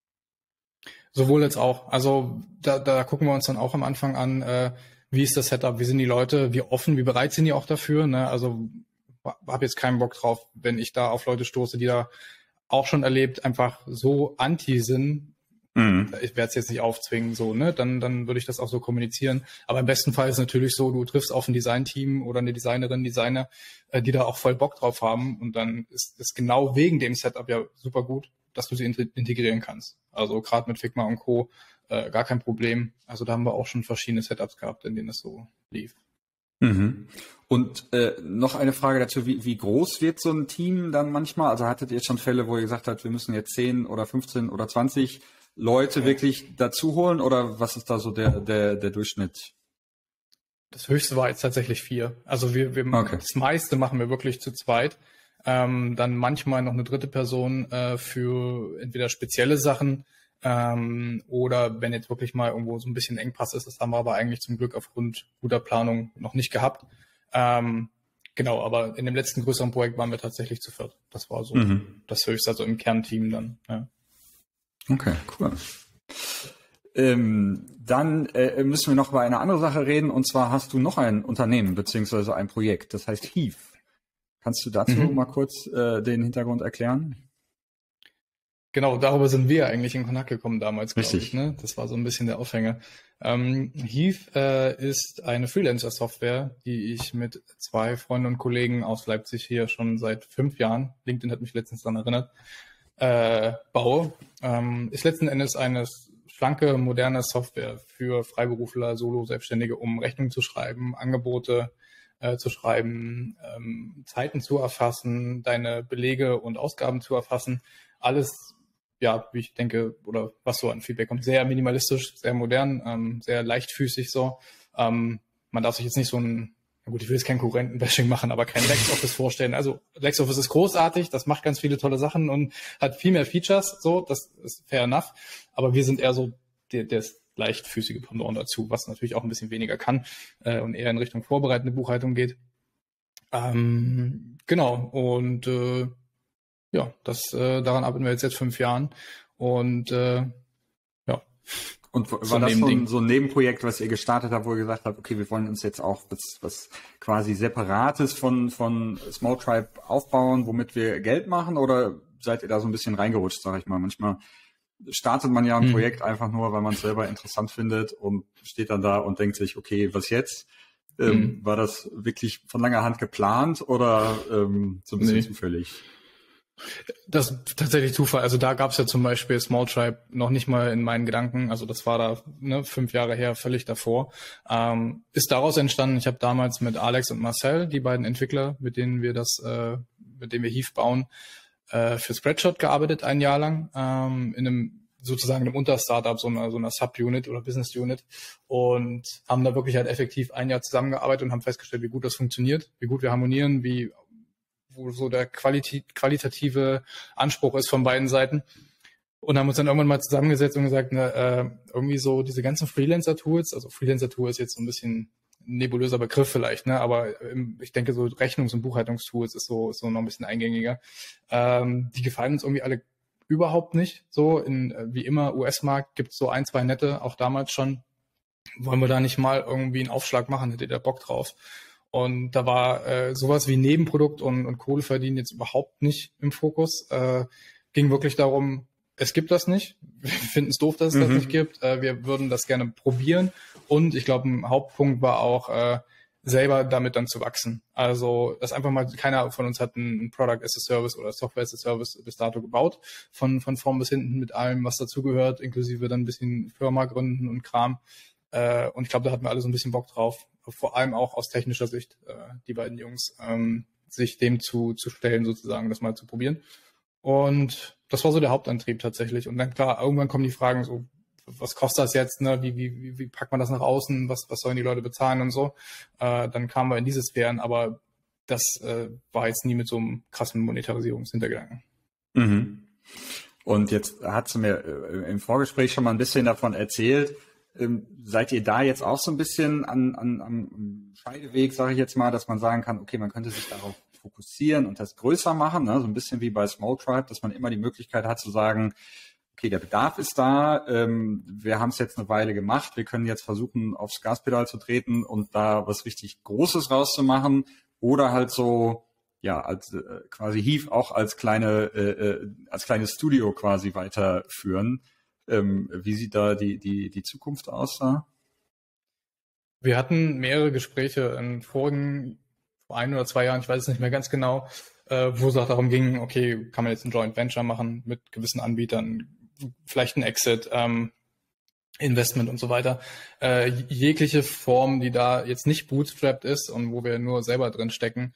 Sowohl als auch. Also da gucken wir uns dann auch am Anfang an, wie ist das Setup, wie sind die Leute, wie offen, wie bereit sind die auch dafür. Ne? Also habe jetzt keinen Bock drauf, wenn ich da auf Leute stoße, die da auch schon erlebt, einfach so anti sind. Ich werde es jetzt nicht aufzwingen, so, ne? Dann würde ich das auch so kommunizieren. Aber im besten Fall ist es natürlich so, du triffst auf ein Designteam oder eine Designerin, Designer, die da auch voll Bock drauf haben. Und dann ist es genau wegen dem Setup ja super gut, dass du sie integrieren kannst. Also gerade mit Figma und Co. Gar kein Problem. Also da haben wir auch schon verschiedene Setups gehabt, in denen es so lief. Und noch eine Frage dazu, wie groß wird so ein Team dann manchmal? Also hattet ihr jetzt schon Fälle, wo ihr gesagt habt, wir müssen jetzt 10 oder 15 oder 20 Leute wirklich dazu holen oder was ist da so der Durchschnitt? Das höchste war jetzt tatsächlich 4. Also wir Das meiste machen wir wirklich zu zweit. Dann manchmal noch eine dritte Person für entweder spezielle Sachen oder wenn jetzt wirklich mal irgendwo so ein bisschen Engpass ist, das haben wir aber eigentlich zum Glück aufgrund guter Planung noch nicht gehabt. Genau, aber in dem letzten größeren Projekt waren wir tatsächlich zu 4. Das war so das höchste, also im Kernteam dann. Ja. Okay, cool. Dann müssen wir noch über eine andere Sache reden und zwar hast du noch ein Unternehmen beziehungsweise ein Projekt, das heißt Heave. Kannst du dazu mal kurz den Hintergrund erklären? Genau, darüber sind wir eigentlich in Kontakt gekommen damals, glaube Richtig. ich. Ne? Das war so ein bisschen der Aufhänger. Heave ist eine Freelancer-Software, die ich mit 2 Freunden und Kollegen aus Leipzig hier schon seit 5 Jahren, LinkedIn hat mich letztens daran erinnert, baue. Ist letzten Endes eine schlanke, moderne Software für Freiberufler, Solo-Selbstständige, um Rechnungen zu schreiben, Angebote zu schreiben, Zeiten zu erfassen, deine Belege und Ausgaben zu erfassen. Alles, ja, wie ich denke, oder was so an Feedback kommt, sehr minimalistisch, sehr modern, sehr leichtfüßig so. Man darf sich jetzt nicht so ein, na gut, ich will jetzt kein Konkurrenten-Bashing machen, aber kein LexOffice vorstellen. Also LexOffice ist großartig, das macht ganz viele tolle Sachen und hat viel mehr Features, so, das ist fair enough. Aber wir sind eher so der leichtfüßige Pendant dazu, was natürlich auch ein bisschen weniger kann und eher in Richtung vorbereitende Buchhaltung geht. Genau, und ja, daran arbeiten wir jetzt seit 5 Jahren und ja. Und war das so ein Nebenprojekt, was ihr gestartet habt, wo ihr gesagt habt, okay, wir wollen uns jetzt auch was quasi Separates von Small Tribe aufbauen, womit wir Geld machen, oder seid ihr da so ein bisschen reingerutscht, sag ich mal? Manchmal startet man ja ein Projekt einfach nur, weil man es selber interessant findet und steht dann da und denkt sich, okay, was jetzt? War das wirklich von langer Hand geplant oder so ein bisschen zufällig? Das ist tatsächlich Zufall. Also da gab es ja zum Beispiel Small Tribe noch nicht mal in meinen Gedanken. Also das war da 5 Jahre her, völlig davor. Ist daraus entstanden. Ich habe damals mit Alex und Marcel, die beiden Entwickler, mit denen wir Heave bauen, für Spreadshot gearbeitet 1 Jahr lang, in einem Unter-Startup, so einer Sub-Unit oder Business-Unit, und haben da wirklich halt effektiv 1 Jahr zusammengearbeitet und haben festgestellt, wie gut das funktioniert, wie gut wir harmonieren, wo so der qualitative Anspruch ist von beiden Seiten. Und haben uns dann irgendwann mal zusammengesetzt und gesagt, irgendwie so diese ganzen Freelancer-Tools, also Freelancer-Tool ist jetzt so ein bisschen ein nebulöser Begriff vielleicht, ne? Aber ich denke, so Rechnungs- und Buchhaltungstools ist so noch ein bisschen eingängiger. Die gefallen uns irgendwie alle überhaupt nicht. So wie immer US-Markt gibt es so 1, 2 nette, auch damals schon. Wollen wir da nicht mal irgendwie einen Aufschlag machen? Hättet ihr da Bock drauf? Und da war sowas wie Nebenprodukt und Kohle verdienen jetzt überhaupt nicht im Fokus. Ging wirklich darum, es gibt das nicht. Wir finden es doof, dass es das nicht gibt. Wir würden das gerne probieren. Und ich glaube, ein Hauptpunkt war auch, selber damit dann zu wachsen. Also, dass einfach mal, keiner von uns hat ein Product as a Service oder Software as a Service bis dato gebaut. Von vorn bis hinten mit allem, was dazugehört, inklusive dann ein bisschen Firma gründen und Kram. Und ich glaube, da hatten wir alle so ein bisschen Bock drauf. Vor allem auch aus technischer Sicht, die beiden Jungs, sich dem zu stellen, sozusagen, das mal zu probieren. Und das war so der Hauptantrieb tatsächlich. Und dann, klar, irgendwann kommen die Fragen so, was kostet das jetzt, ne? Wie packt man das nach außen? Was sollen die Leute bezahlen und so? Dann kamen wir in diese Sphären, aber das war jetzt nie mit so einem krassen Monetarisierungshintergedanken. Mhm. Und jetzt hast du mir im Vorgespräch schon mal ein bisschen davon erzählt. Seid ihr da jetzt auch so ein bisschen am Scheideweg, sage ich jetzt mal, dass man sagen kann, okay, man könnte sich darauf fokussieren und das größer machen, ne? So ein bisschen wie bei Small Tribe, dass man immer die Möglichkeit hat zu sagen, okay, der Bedarf ist da, wir haben es jetzt eine Weile gemacht, wir können jetzt versuchen, aufs Gaspedal zu treten und da was richtig Großes rauszumachen, oder halt so, ja, als quasi Heave auch als kleines Studio quasi weiterführen. Wie sieht da die Zukunft aus da? Wir hatten mehrere Gespräche vor 1 oder 2 Jahren, ich weiß es nicht mehr ganz genau, wo es auch darum ging, okay, kann man jetzt ein Joint Venture machen mit gewissen Anbietern, vielleicht ein Exit, Investment und so weiter. Jegliche Form, die da jetzt nicht bootstrapped ist und wo wir nur selber drin stecken,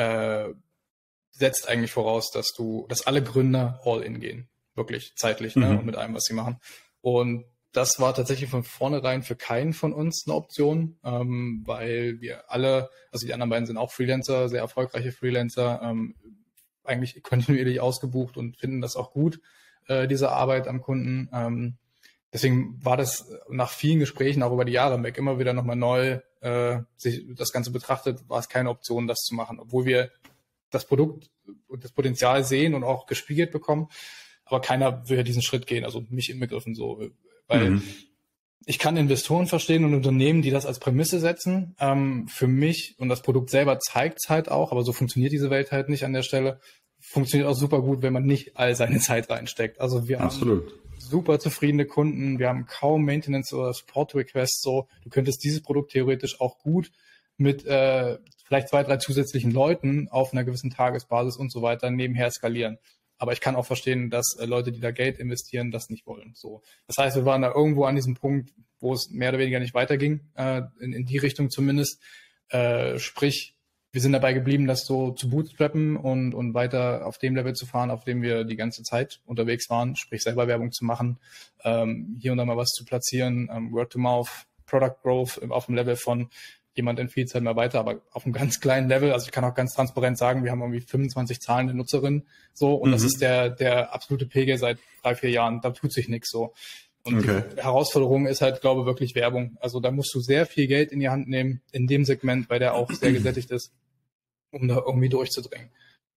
setzt eigentlich voraus, dass alle Gründer all in gehen. Wirklich zeitlich, ne? Und mit allem, was sie machen. Und das war tatsächlich von vornherein für keinen von uns eine Option, weil wir alle, also die anderen beiden sind auch Freelancer, sehr erfolgreiche Freelancer, eigentlich kontinuierlich ausgebucht und finden das auch gut, diese Arbeit am Kunden. Deswegen war das nach vielen Gesprächen auch über die Jahre weg immer wieder nochmal neu sich das Ganze betrachtet, war es keine Option, das zu machen, obwohl wir das Produkt und das Potenzial sehen und auch gespiegelt bekommen. Aber keiner will ja diesen Schritt gehen, also mich inbegriffen so. Weil ich kann Investoren verstehen und Unternehmen, die das als Prämisse setzen. Für mich, und das Produkt selber zeigt es halt auch, aber so funktioniert diese Welt halt nicht an der Stelle, funktioniert auch super gut, wenn man nicht all seine Zeit reinsteckt. Also wir haben super zufriedene Kunden, wir haben kaum Maintenance oder Support Requests. So, du könntest dieses Produkt theoretisch auch gut mit vielleicht 2, 3 zusätzlichen Leuten auf einer gewissen Tagesbasis und so weiter nebenher skalieren. aber ich kann auch verstehen, dass Leute, die da Geld investieren, das nicht wollen. So. Das heißt, wir waren da irgendwo an diesem Punkt, wo es mehr oder weniger nicht weiterging, in die Richtung zumindest. Sprich, wir sind dabei geblieben, das so zu bootstrappen und weiter auf dem Level zu fahren, auf dem wir die ganze Zeit unterwegs waren, sprich selber Werbung zu machen, hier und da mal was zu platzieren, Word to Mouth, Product Growth auf dem Level von jemand empfiehlt es halt mal weiter, aber auf einem ganz kleinen Level. Also ich kann auch ganz transparent sagen, wir haben irgendwie 25 zahlende Nutzerinnen so und das ist der absolute Pegel seit 3-4 Jahren. Da tut sich nichts so. Und die Herausforderung ist halt, glaube ich, wirklich Werbung. Also da musst du sehr viel Geld in die Hand nehmen in dem Segment, weil der auch sehr gesättigt ist, um da irgendwie durchzudringen.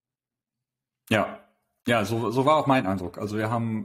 Ja, so war auch mein Eindruck. Also wir haben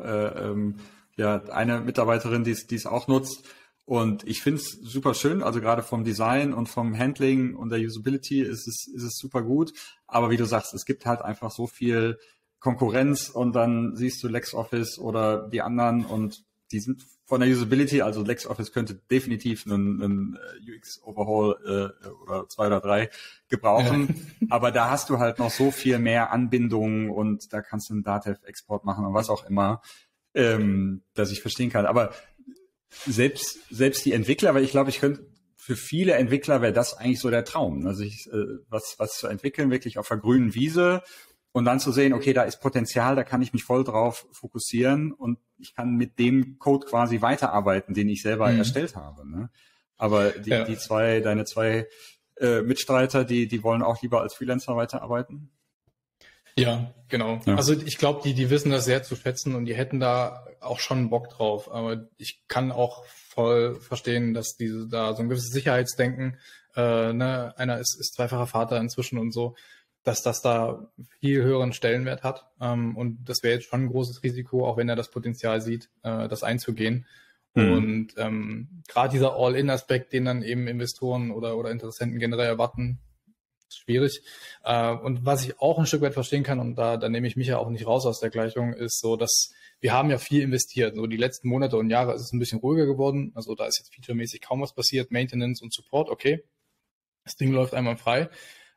eine Mitarbeiterin, die es auch nutzt. Und ich finde es super schön, also gerade vom Design und vom Handling und der Usability ist es super gut. Aber wie du sagst, es gibt halt einfach so viel Konkurrenz und dann siehst du LexOffice oder die anderen und die sind von der Usability, also LexOffice könnte definitiv einen UX-Overhaul oder 2 oder 3 gebrauchen. Ja. Aber da hast du halt noch so viel mehr Anbindungen und da kannst du einen Datev-Export machen und was auch immer, dass ich verstehen kann. Aber selbst die Entwickler, weil ich glaube, für viele Entwickler wäre das eigentlich so der Traum, also was zu entwickeln, wirklich auf der grünen Wiese und dann zu sehen, okay, da ist Potenzial, da kann ich mich voll drauf fokussieren und ich kann mit dem Code quasi weiterarbeiten, den ich selber erstellt habe. Ne? Aber deine zwei Mitstreiter, die wollen auch lieber als Freelancer weiterarbeiten? Ja, genau. Ja. Also ich glaube, die wissen das sehr zu schätzen und die hätten da auch schon Bock drauf. Aber ich kann auch voll verstehen, dass diese da so ein gewisses Sicherheitsdenken, einer ist zweifacher Vater inzwischen und so, dass das da viel höheren Stellenwert hat. Und das wäre jetzt schon ein großes Risiko, auch wenn er das Potenzial sieht, das einzugehen. Und gerade dieser All-In-Aspekt, den dann eben Investoren oder Interessenten generell erwarten, ist schwierig. Und was ich auch ein Stück weit verstehen kann, und da nehme ich mich ja auch nicht raus aus der Gleichung, ist so, dass wir haben ja viel investiert. So die letzten Monate und Jahre ist es ein bisschen ruhiger geworden. Also da ist jetzt featuremäßig kaum was passiert. Maintenance und Support, okay. Das Ding läuft einwandfrei.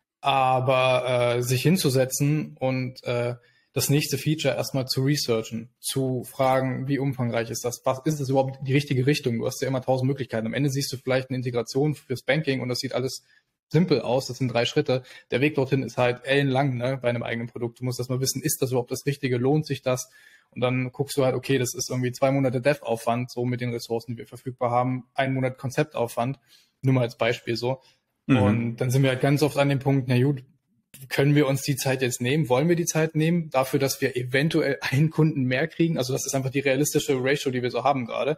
Aber sich hinzusetzen und das nächste Feature erstmal zu researchen, zu fragen, wie umfangreich ist das, was ist das überhaupt die richtige Richtung? Du hast ja immer 1000 Möglichkeiten. Am Ende siehst du vielleicht eine Integration fürs Banking und das sieht alles simpel aus, das sind 3 Schritte. Der Weg dorthin ist halt ellenlang, ne, bei einem eigenen Produkt. Du musst erst mal wissen, ist das überhaupt das Richtige, lohnt sich das? Und dann guckst du halt, okay, das ist irgendwie 2 Monate Dev-Aufwand, so mit den Ressourcen, die wir verfügbar haben, 1 Monat Konzeptaufwand, nur mal als Beispiel so. Und dann sind wir halt ganz oft an dem Punkt, na gut, können wir uns die Zeit jetzt nehmen? Wollen wir die Zeit nehmen dafür, dass wir eventuell einen Kunden mehr kriegen? Also das ist einfach die realistische Ratio, die wir so haben gerade.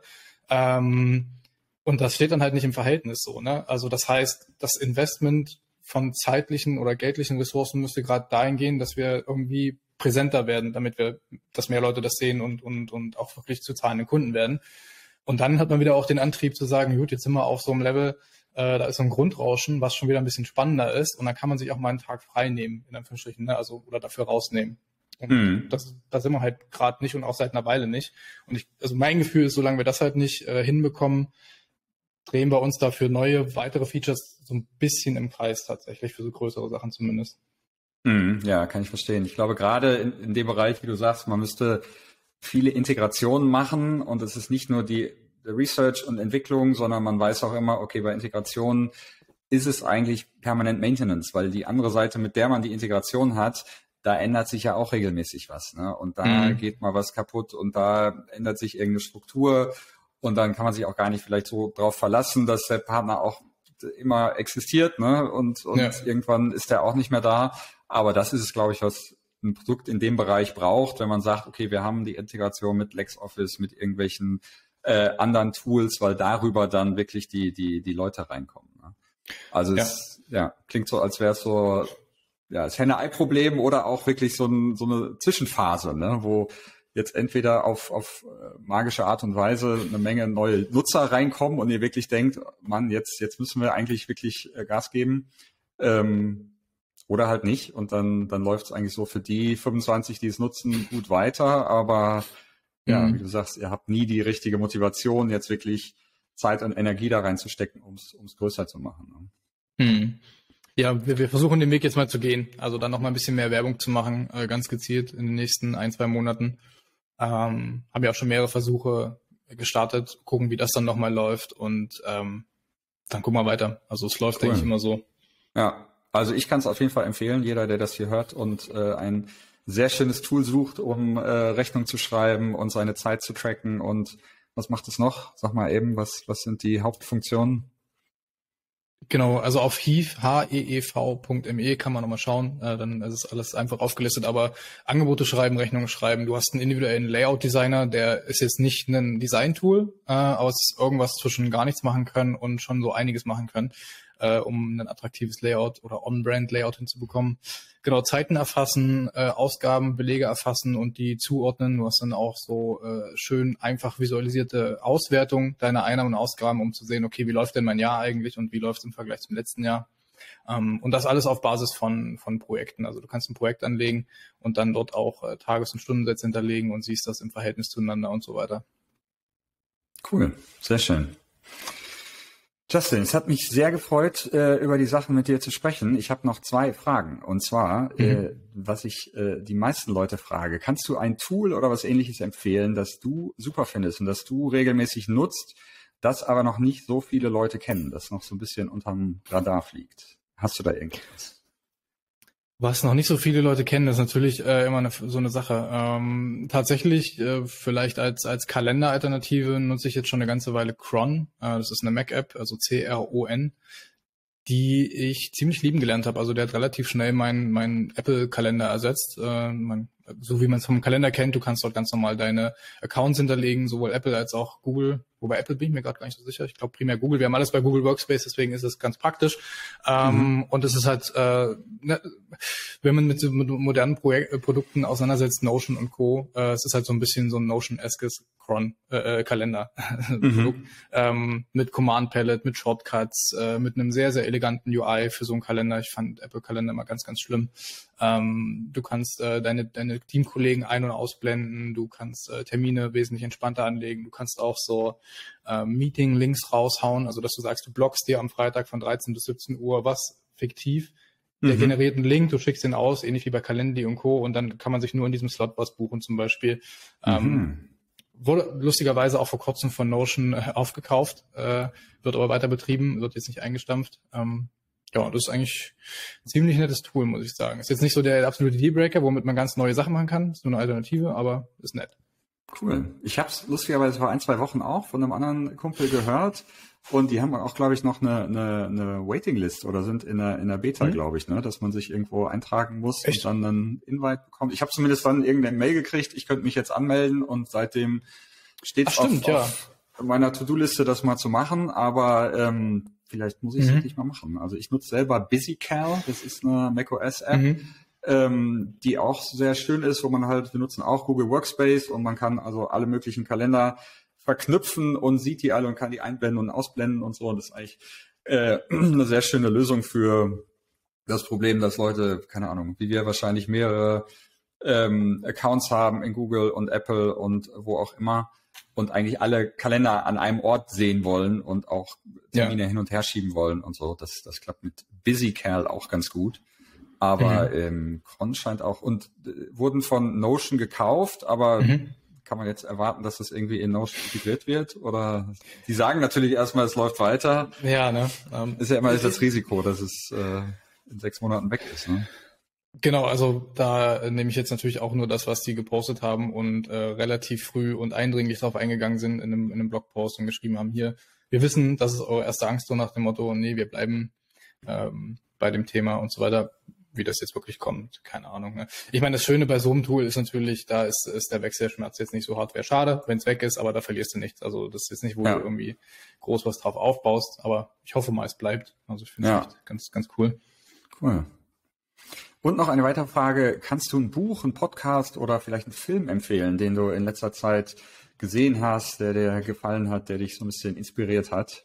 Und das steht dann halt nicht im Verhältnis so, ne? Also das heißt, das Investment von zeitlichen oder geldlichen Ressourcen müsste gerade dahin gehen, dass wir irgendwie präsenter werden, dass mehr Leute das sehen und auch wirklich zu zahlenden Kunden werden. Und dann hat man wieder auch den Antrieb zu sagen, gut, jetzt sind wir auf so einem Level, da ist so ein Grundrauschen, was schon wieder ein bisschen spannender ist. Und dann kann man sich auch mal einen Tag frei nehmen, in Anführungsstrichen, ne? Also, oder dafür rausnehmen. Und da sind wir halt gerade nicht und auch seit einer Weile nicht. Und also mein Gefühl ist, solange wir das halt nicht hinbekommen, drehen wir uns da für neue, weitere Features so ein bisschen im Kreis tatsächlich, für so größere Sachen zumindest. Ja, kann ich verstehen. Ich glaube, gerade in dem Bereich, wie du sagst, man müsste viele Integrationen machen und es ist nicht nur die Research und Entwicklung, sondern man weiß auch immer, okay, bei Integrationen ist es eigentlich permanent Maintenance, weil die andere Seite, mit der man die Integration hat, da ändert sich ja auch regelmäßig was, ne? Und da geht mal was kaputt und da ändert sich irgendeine Struktur und dann kann man sich auch gar nicht vielleicht so drauf verlassen, dass der Partner auch immer existiert, ne? Und irgendwann ist der auch nicht mehr da. Aber das ist es, glaube ich, was ein Produkt in dem Bereich braucht, wenn man sagt, okay, wir haben die Integration mit LexOffice, mit irgendwelchen anderen Tools, weil darüber dann wirklich die Leute reinkommen. Ne? Also es klingt so, als wäre es so das Henne-Ei-Problem oder auch wirklich so eine Zwischenphase, ne? Wo jetzt entweder auf magische Art und Weise eine Menge neue Nutzer reinkommen und ihr wirklich denkt, Mann, jetzt müssen wir eigentlich wirklich Gas geben, oder halt nicht. Und dann läuft es eigentlich so für die 25, die es nutzen, gut weiter. Aber wie du sagst, ihr habt nie die richtige Motivation, jetzt wirklich Zeit und Energie da reinzustecken, um es größer zu machen. Ne? Ja, wir versuchen den Weg jetzt mal zu gehen. Also dann noch mal ein bisschen mehr Werbung zu machen, ganz gezielt in den nächsten 1-2 Monaten. Haben ja auch schon mehrere Versuche gestartet, gucken, wie das dann nochmal läuft und dann gucken wir weiter. Also es läuft, denke ich, immer so. Ja, also ich kann es auf jeden Fall empfehlen, jeder, der das hier hört und ein sehr schönes Tool sucht, um Rechnung zu schreiben und seine Zeit zu tracken. Und was macht es noch? Sag mal eben, was sind die Hauptfunktionen? Genau, also auf heev.me kann man nochmal schauen, dann ist es alles einfach aufgelistet, aber Angebote schreiben, Rechnungen schreiben, du hast einen individuellen Layout-Designer, der ist jetzt nicht ein Design-Tool, aber es ist irgendwas zwischen gar nichts machen können und schon so einiges machen können, um ein attraktives Layout oder On-Brand-Layout hinzubekommen. Genau, Zeiten erfassen, Ausgaben, Belege erfassen und die zuordnen. Du hast dann auch so schön einfach visualisierte Auswertung deiner Einnahmen und Ausgaben, um zu sehen, okay, wie läuft denn mein Jahr eigentlich und wie läuft es im Vergleich zum letzten Jahr. Und das alles auf Basis von Projekten. Also du kannst ein Projekt anlegen und dann dort auch Tages- und Stundensätze hinterlegen und siehst das im Verhältnis zueinander und so weiter. Cool, sehr schön. Justin, es hat mich sehr gefreut, über die Sachen mit dir zu sprechen. Ich habe noch 2 Fragen. Und zwar, was ich die meisten Leute frage, kannst du ein Tool oder was Ähnliches empfehlen, das du super findest und das du regelmäßig nutzt, das aber noch nicht so viele Leute kennen, das noch so ein bisschen unterm Radar fliegt? Hast du da irgendwas? Was noch nicht so viele Leute kennen, ist natürlich immer so eine Sache. Tatsächlich, vielleicht als Kalenderalternative nutze ich jetzt schon eine ganze Weile Cron. Das ist eine Mac-App, also CRON, die ich ziemlich lieben gelernt habe. Also der hat relativ schnell meinen Apple-Kalender ersetzt. So wie man es vom Kalender kennt, du kannst dort ganz normal deine Accounts hinterlegen, sowohl Apple als auch Google. Wobei Apple bin ich mir gerade gar nicht so sicher. Ich glaube primär Google. Wir haben alles bei Google Workspace, deswegen ist es ganz praktisch. Und es ist halt, wenn man mit modernen Produkten auseinandersetzt, Notion und Co., es ist halt so ein bisschen so ein Notion-eskes Kalender-Produkt, mit Command-Palette, mit Shortcuts, mit einem sehr, sehr eleganten UI für so einen Kalender. Ich fand Apple-Kalender immer ganz, ganz schlimm. Du kannst deine Teamkollegen ein- und ausblenden, du kannst Termine wesentlich entspannter anlegen, du kannst auch so Meeting-Links raushauen, also dass du sagst, du blockst dir am Freitag von 13 bis 17 Uhr was fiktiv, der generiert einen Link, du schickst den aus, ähnlich wie bei Calendly und Co. und dann kann man sich nur in diesem Slot was buchen zum Beispiel. Wurde lustigerweise auch vor kurzem von Notion aufgekauft, wird aber weiter betrieben, wird jetzt nicht eingestampft. Ja, das ist eigentlich ein ziemlich nettes Tool, muss ich sagen. Ist jetzt nicht so der absolute Dealbreaker, womit man ganz neue Sachen machen kann. Ist nur eine Alternative, aber ist nett. Cool. Ich habe es lustigerweise vor 1-2 Wochen auch von einem anderen Kumpel gehört und die haben auch, glaube ich, noch eine Waiting-List oder sind in der Beta, glaube ich, ne, dass man sich irgendwo eintragen muss. Echt? Und dann einen Invite bekommt. Ich habe zumindest dann irgendeine Mail gekriegt, ich könnte mich jetzt anmelden und seitdem steht es auf meiner To-Do-Liste, das mal zu machen, aber vielleicht muss ich es wirklich mal machen. Also ich nutze selber BusyCal, das ist eine macOS-App, die auch sehr schön ist, wo man halt, wir nutzen auch Google Workspace und man kann also alle möglichen Kalender verknüpfen und sieht die alle und kann die einblenden und ausblenden und so. Und das ist eigentlich eine sehr schöne Lösung für das Problem, dass Leute, keine Ahnung, wie wir wahrscheinlich mehrere Accounts haben in Google und Apple und wo auch immer und eigentlich alle Kalender an einem Ort sehen wollen und auch Termine hin und her schieben wollen und so. Das klappt mit BusyCal auch ganz gut. Aber Cron scheint auch und wurden von Notion gekauft, aber kann man jetzt erwarten, dass das irgendwie in Notion integriert wird? Oder die sagen natürlich erstmal, es läuft weiter. Ja, ne? Ist ja immer das Risiko, dass es in 6 Monaten weg ist, ne? Genau, also da nehme ich jetzt natürlich auch nur das, was die gepostet haben und relativ früh und eindringlich darauf eingegangen sind in einem Blogpost und geschrieben haben, hier, wir wissen, das ist eure erste Angst, so nach dem Motto, nee, wir bleiben bei dem Thema und so weiter. Wie das jetzt wirklich kommt, keine Ahnung. Ne? Ich meine, das Schöne bei so einem Tool ist natürlich, da ist der Wechselschmerz jetzt nicht so hart, wäre schade, wenn es weg ist, aber da verlierst du nichts. Also das ist jetzt nicht, wo du irgendwie groß was drauf aufbaust, aber ich hoffe mal, es bleibt. Also ich finde es echt ganz, ganz cool. Cool. Und noch eine weitere Frage, kannst du ein Buch, ein Podcast oder vielleicht einen Film empfehlen, den du in letzter Zeit gesehen hast, der dir gefallen hat, der dich so ein bisschen inspiriert hat?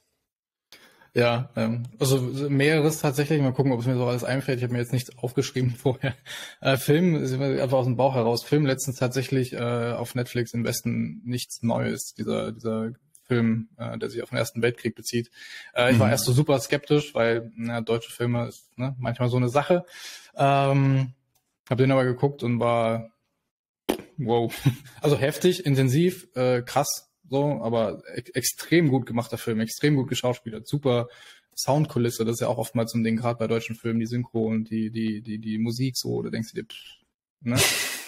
Ja, also mehreres tatsächlich. Mal gucken, ob es mir so alles einfällt. Ich habe mir jetzt nichts aufgeschrieben vorher. Film, einfach aus dem Bauch heraus. Film letztens tatsächlich auf Netflix im Westen nichts Neues. Dieser Film, der sich auf den Ersten Weltkrieg bezieht. Ich war erst so super skeptisch, weil deutsche Filme ist manchmal so eine Sache. Habe den aber geguckt und war wow. Also heftig, intensiv, krass, so, aber extrem gut gemachter Film, extrem gut geschauspielert, super Soundkulisse, das ist ja auch oftmals so ein Ding, gerade bei deutschen Filmen, die Synchro und die Musik so, da denkst du dir, ne?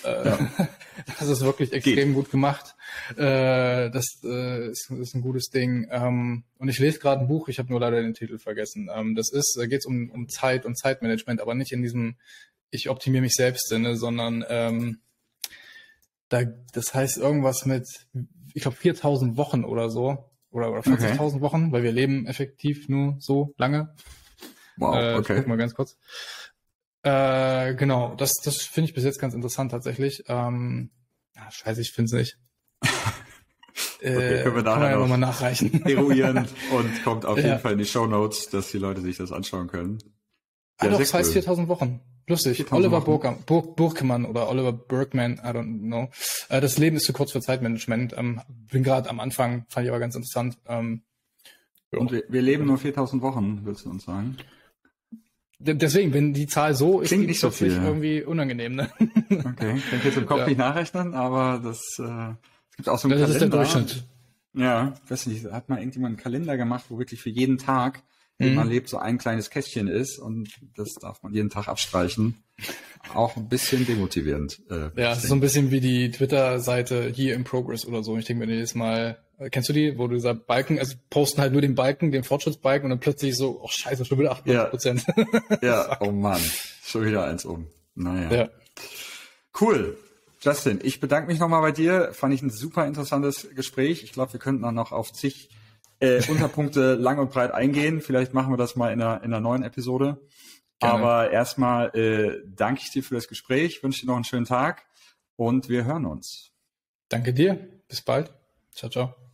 Das ist wirklich extrem gut gemacht. Das ist ein gutes Ding. Und ich lese gerade ein Buch, ich habe nur leider den Titel vergessen. Geht es um Zeit und Zeitmanagement, aber nicht in diesem ich optimiere mich selbst Sinne, sondern das heißt irgendwas mit, ich glaube 4.000 Wochen oder so, oder 40.000 Wochen, weil wir leben effektiv nur so lange. Wow, okay. Ich guck mal ganz kurz. Genau, das finde ich bis jetzt ganz interessant tatsächlich. Scheiße, ich finde es nicht. Okay, können wir nachher noch mal nachreichen. Eruieren und kommt auf jeden Fall in die Shownotes, dass die Leute sich das anschauen können. Ja, doch, das heißt 4.000 Wochen. Lustig. Oliver Burkemann oder Oliver Berkman, I don't know. Das Leben ist zu kurz für Zeitmanagement. Bin gerade am Anfang, fand ich aber ganz interessant. Und wir leben nur 4.000 Wochen, willst du uns sagen? Deswegen, wenn die Zahl so ist, klingt nicht so viel, irgendwie unangenehm, ne? Okay, kann ich jetzt im Kopf nicht nachrechnen, aber das gibt auch so einen Kalender. Das ist der Durchschnitt. Ja, weiß nicht, hat mal irgendjemand einen Kalender gemacht, wo wirklich für jeden Tag, den man lebt, so ein kleines Kästchen ist und das darf man jeden Tag abstreichen. Auch ein bisschen demotivierend. Ja, es ist so ein bisschen wie die Twitter-Seite Year in Progress oder so. Ich denke mir jedes Mal, kennst du die, wo du dieser Balken, also posten halt nur den Balken, den Fortschrittsbalken und dann plötzlich so, oh scheiße, schon wieder 98%. Ja, oh Mann, schon wieder eins um. Naja. Ja. Cool. Justin, ich bedanke mich nochmal bei dir. Fand ich ein super interessantes Gespräch. Ich glaube, wir könnten dann noch auf zig Unterpunkte lang und breit eingehen. Vielleicht machen wir das mal in einer neuen Episode. Gerne. Aber erstmal danke ich dir für das Gespräch, wünsche dir noch einen schönen Tag und wir hören uns. Danke dir. Bis bald. Ciao, ciao.